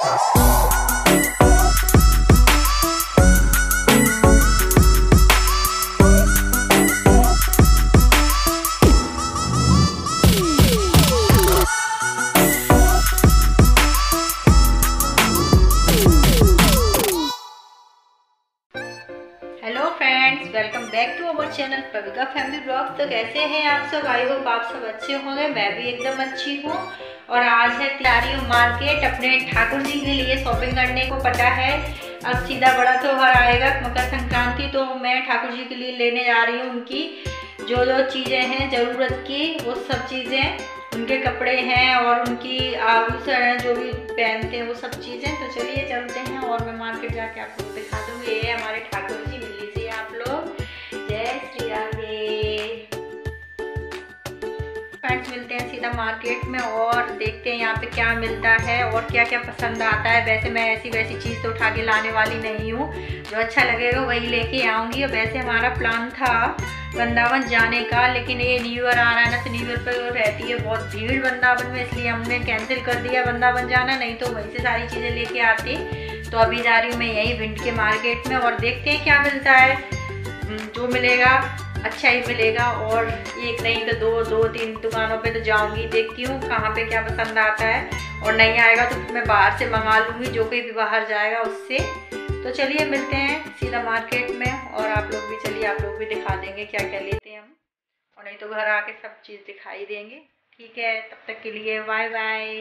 Welcome back to our channel Pavika family vlog. तो कैसे हैं आप सब? आई होप आप सब अच्छे होंगे। मैं भी एकदम अच्छी हूँ। और आज है तैयारी मार्केट अपने ठाकुर जी के लिए शॉपिंग करने को। पता है अब सीधा बड़ा त्योहार आएगा मकर संक्रांति, तो मैं ठाकुर जी के लिए लेने जा रही हूँ उनकी जो जो चीज़ें हैं ज़रूरत की, वो सब चीज़ें, उनके कपड़े हैं और उनकी आभूषण हैं जो भी पहनते हैं वो सब चीज़ें। तो चलिए चलते हैं और मैं मार्केट जाके आपको दिखा दूँगी। ये हमारे ठाकुर जी, मिल लीजिए आप लोग। जय श्री राधे। फ्रेंड्स मिलते हैं सीधा मार्केट में और देखते हैं यहाँ पे क्या मिलता है और क्या क्या पसंद आता है। वैसे मैं ऐसी वैसी चीज़ तो उठा के लाने वाली नहीं हूँ, जो अच्छा लगेगा वही लेके आऊँगी। और वैसे हमारा प्लान था वृंदावन जाने का, लेकिन ये न्यू ईयर आ रहा है ना, तो न्यू ईयर पर रहती है बहुत भीड़ वृंदावन में, इसलिए हमने कैंसिल कर दिया वृंदावन जाना। नहीं तो वहीं से सारी चीज़ें लेके आती। तो अभी जा रही हूँ मैं यहीं भिंड के मार्केट में और देखते हैं क्या मिलता है। जो मिलेगा अच्छा ही मिलेगा, और एक नहीं तो दो तीन दुकानों पे तो जाऊंगी, देखती हूँ कहाँ पे क्या पसंद आता है। और नहीं आएगा तो फिर मैं बाहर से मंगा लूँगी, जो कोई भी बाहर जाएगा उससे। तो चलिए मिलते हैं सीधा मार्केट में, और आप लोग भी चलिए, आप लोग भी दिखा देंगे क्या क्या लेते हैं हम, और नहीं तो घर आके सब चीज़ दिखाई देंगे। ठीक है, तब तक के लिए बाय बाय।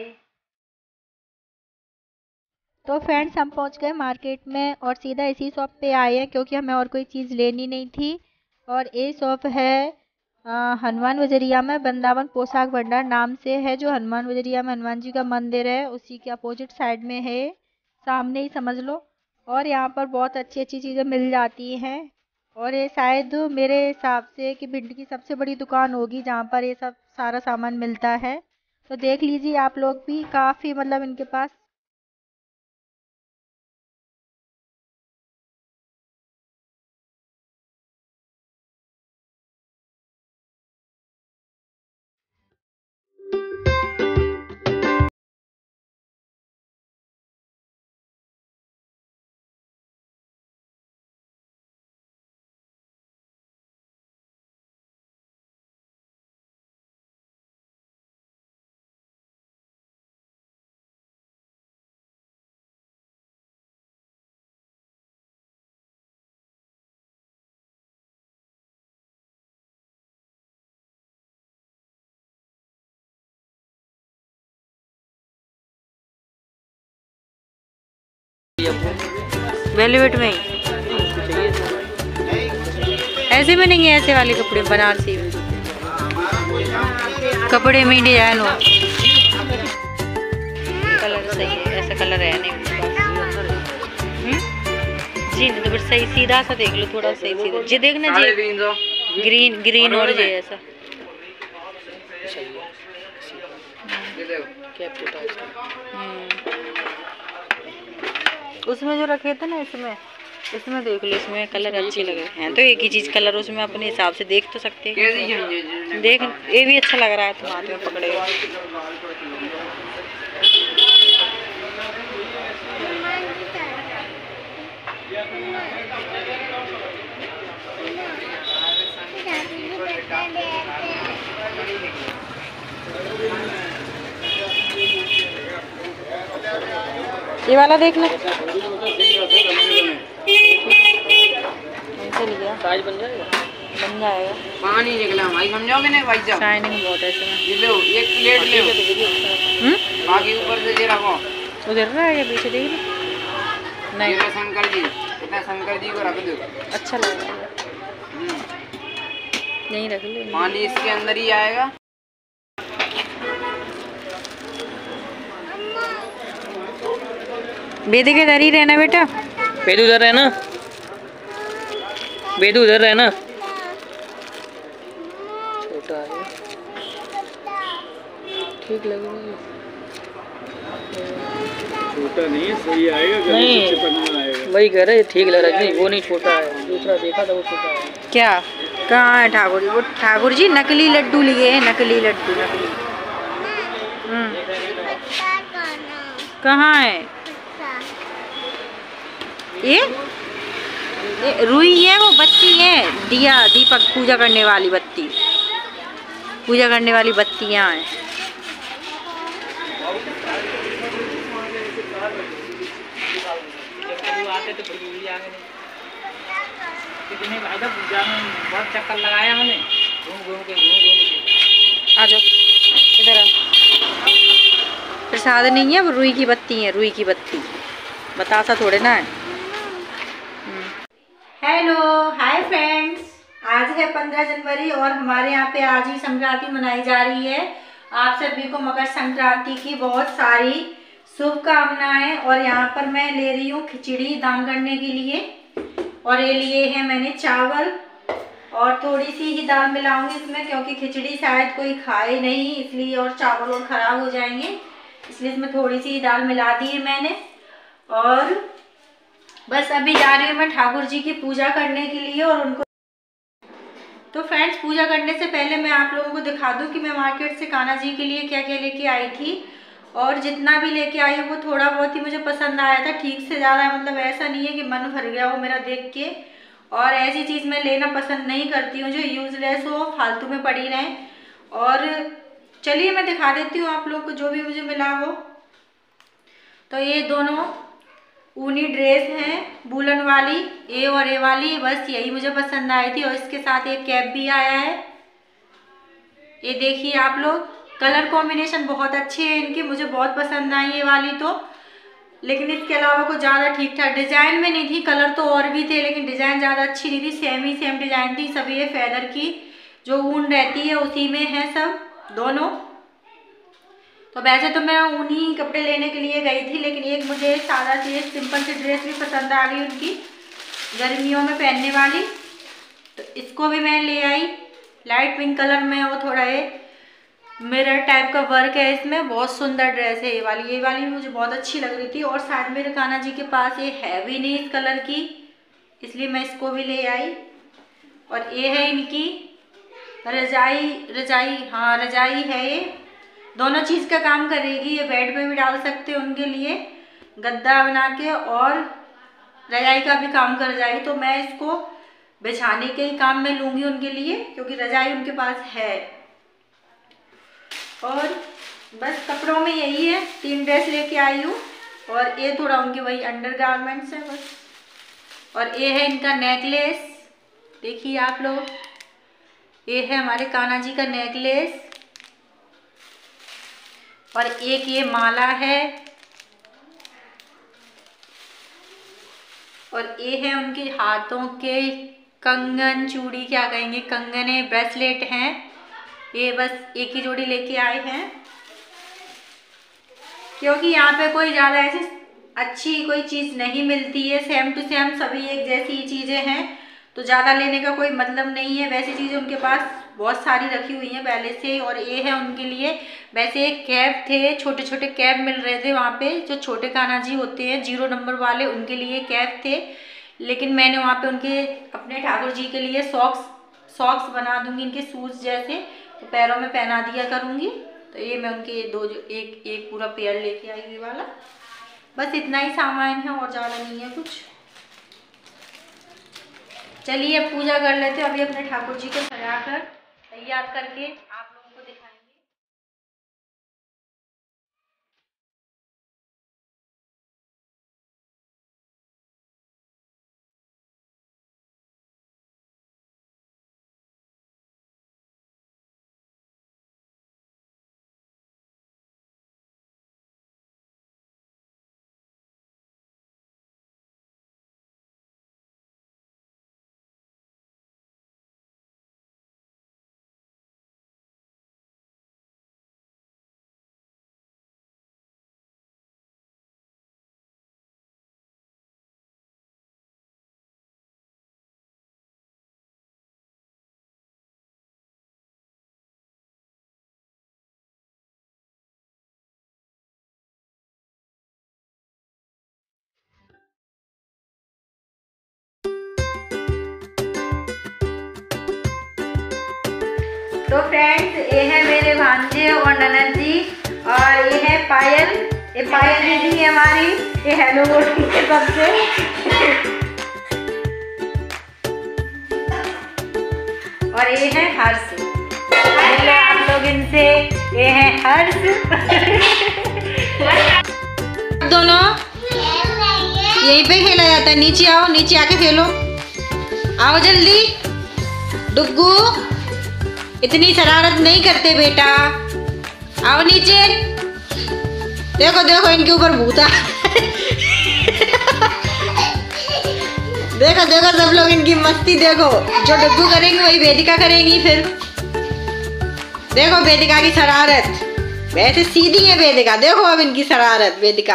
तो फ्रेंड्स हम पहुंच गए मार्केट में और सीधा इसी शॉप पे आए हैं, क्योंकि हमें और कोई चीज़ लेनी नहीं थी। और ये शॉप है हनुमान बजरिया में, वृंदावन पोशाक भंडार नाम से है, जो हनुमान बजरिया में हनुमान जी का मंदिर है उसी के अपोजिट साइड में है, सामने ही समझ लो। और यहाँ पर बहुत अच्छी अच्छी चीज़ें मिल जाती हैं। और ये शायद मेरे हिसाब से कि भिंड की सबसे बड़ी दुकान होगी जहाँ पर ये सब सारा सामान मिलता है। तो देख लीजिए आप लोग भी, काफ़ी मतलब इनके पास वेलवेट में ही ऐसे में नहीं है, ऐसे वाले कपड़े बनारसी कपड़े में डिजाइन हो, कलर सही है, ऐसा कलर है नहीं जी। नहीं तो फिर सही सीधा सा देख लो, थोड़ा सही सीधा जी देखना जी, ग्रीन ग्रीन और जी ऐसा उसमें जो रखे थे ना, इसमें देख लो, इसमें कलर अच्छे लगे हैं। तो एक ही चीज़ कलर उसमें अपने हिसाब से देख तो सकते हैं। देख ये भी अच्छा लग रहा है, तुम हाथ में पकड़े। ये वाला देख लो, साइज बन जाएगा, बन जाएगा। पानी निकला भाई, समझोगे ना भाई साहब, शाइनिंग बहुत है इसमें। ये लो एक प्लेट ले, बाकी ऊपर से ये रखो, उधर रहा है पीछे देख लो। नहीं शंकर जी, इतना शंकर जी को रख दो, अच्छा लगेगा। नहीं रख लो, पानी इसके अंदर ही आएगा। बेदे के इधर ही रहना बेटा, बेदू उधर रहना, बेदू उधर रहना। छोटा है, ठीक लगेगा। छोटा नहीं है, सही आएगा, नहीं वही कह रहे, ठीक लग रहा है। नहीं वो नहीं छोटा है, दूसरा देखा था वो छोटा है। क्या कहाँ है ठाकुर जी? वो ठाकुर जी नकली लड्डू लिए हैं, नकली लड्डू, नकली। कहाँ है? ये रुई है, वो बत्ती है, दिया दीपक पूजा करने वाली बत्ती, पूजा करने वाली बत्तियां हैं। पूजा में बहुत चक्कर लगाया मैंने, घूम के आ जाओ इधर। प्रसाद नहीं है, वो रुई की बत्ती है, रुई की बत्ती, बतासा थोड़े ना है। हेलो हाय फ्रेंड्स, आज है 15 जनवरी और हमारे यहाँ पे आज ही संक्रांति मनाई जा रही है। आप सभी को मकर संक्रांति की बहुत सारी शुभकामनाएं। और यहाँ पर मैं ले रही हूँ खिचड़ी दान करने के लिए, और ये लिए हैं मैंने चावल, और थोड़ी सी ही दाल मिलाऊंगी इसमें क्योंकि खिचड़ी शायद कोई खाए नहीं, इसलिए, और चावल और ख़राब हो जाएंगे, इसलिए इसमें थोड़ी सी दाल मिला दी है मैंने। और बस अभी जा रही हूँ मैं ठाकुर जी की पूजा करने के लिए और उनको। तो फ्रेंड्स, पूजा करने से पहले मैं आप लोगों को दिखा दूँ कि मैं मार्केट से कान्हा जी के लिए क्या क्या लेके आई थी। और जितना भी लेके आई हूँ वो थोड़ा बहुत ही मुझे पसंद आया था, ठीक से ज़्यादा, मतलब ऐसा नहीं है कि मन भर गया हो मेरा देख के। और ऐसी चीज़ मैं लेना पसंद नहीं करती हूँ जो यूज़लेस हो, फालतू में पड़ी रहें। और चलिए मैं दिखा देती हूँ आप लोग को जो भी मुझे मिला वो। तो ये दोनों ऊनी ड्रेस हैं वूलन वाली, ए और ए वाली, बस यही मुझे पसंद आई थी। और इसके साथ एक कैप भी आया है, ये देखिए आप लोग। कलर कॉम्बिनेशन बहुत अच्छे हैं इनके, मुझे बहुत पसंद आई ये वाली तो। लेकिन इसके अलावा कुछ ज़्यादा ठीक ठाक डिज़ाइन में नहीं थी, कलर तो और भी थे लेकिन डिज़ाइन ज़्यादा अच्छी नहीं थी, सेम डिज़ाइन थी सभी। ये फेदर की जो ऊन रहती है उसी में है सब दोनों। तो वैसे तो मैं ऊनी कपड़े लेने के लिए गई थी, लेकिन एक मुझे सादा सी सिंपल सी ड्रेस भी पसंद आ गई उनकी, गर्मियों में पहनने वाली, तो इसको भी मैं ले आई। लाइट पिंक कलर में, वो थोड़ा ये मिरर टाइप का वर्क है इसमें, बहुत सुंदर ड्रेस है ये वाली भी मुझे बहुत अच्छी लग रही थी। और शायद मेरे कान्हा जी के पास ये है भी नहीं इस कलर की, इसलिए मैं इसको भी ले आई। और ये है इनकी रजाई, हाँ रजाई है ये, दोनों चीज़ का काम करेगी। ये बेड पे भी डाल सकते हैं उनके लिए गद्दा बना के, और रजाई का भी काम कर जाएगी। तो मैं इसको बिछाने के ही काम में लूँगी उनके लिए, क्योंकि रजाई उनके पास है। और बस कपड़ों में यही है, 3 ड्रेस लेके आई हूँ। और ये थोड़ा उनके वही अंडरगारमेंट्स है बस। और ये है इनका नेकलेस, देखिए आप लोग, ये है हमारे कान्हा जी का नेकलेस। और एक ये माला है, और ये है उनके हाथों के कंगन, चूड़ी क्या कहेंगे, कंगन है, ब्रेसलेट हैं। ये बस एक ही जोड़ी लेके आए हैं, क्योंकि यहाँ पे कोई ज़्यादा ऐसी अच्छी कोई चीज़ नहीं मिलती है, सेम टू सेम सभी एक जैसी चीज़ें हैं, तो ज़्यादा लेने का कोई मतलब नहीं है। वैसी चीज़ें उनके पास बहुत सारी रखी हुई हैं पहले से। और ये है उनके लिए, वैसे एक कैप थे, छोटे छोटे कैप मिल रहे थे वहाँ पे, जो छोटे कान्हा जी होते हैं 0 नंबर वाले, उनके लिए कैप थे। लेकिन मैंने वहाँ पे उनके अपने ठाकुर जी के लिए सॉक्स बना दूँगी, इनके शूज़ जैसे, तो पैरों में पहना दिया करूँगी। तो ये मैं उनके एक पूरा पेयर लेके आई ये वाला। बस इतना ही सामान है और ज़्यादा नहीं है कुछ। चलिए अब पूजा कर लेते हैं, अभी अपने ठाकुर जी को सजाकर तैयार करके आप लोगों को दिखाएंगे। तो फ्रेंड्स, ये है मेरे भांजे और ननद जी, और ये है पायल, ये पायल दीदी है हमारी, ये हेलो बोलती है सबसे। और ये है हर्ष, मिलो आप लोग इनसे, ये है हर्ष। दोनों यहीं पे खेला जाता है, नीचे आओ, नीचे आके खेलो, आओ जल्दी। डुग्गू इतनी शरारत नहीं करते बेटा, आओ नीचे। देखो देखो इनके ऊपर भूता। देखो देखो सब लोग इनकी मस्ती देखो, जो डुग्गू करेंगे वही वेदिका करेंगी फिर। देखो वेदिका की शरारत, वैसे सीधी है वेदिका, देखो अब इनकी शरारत वेदिका।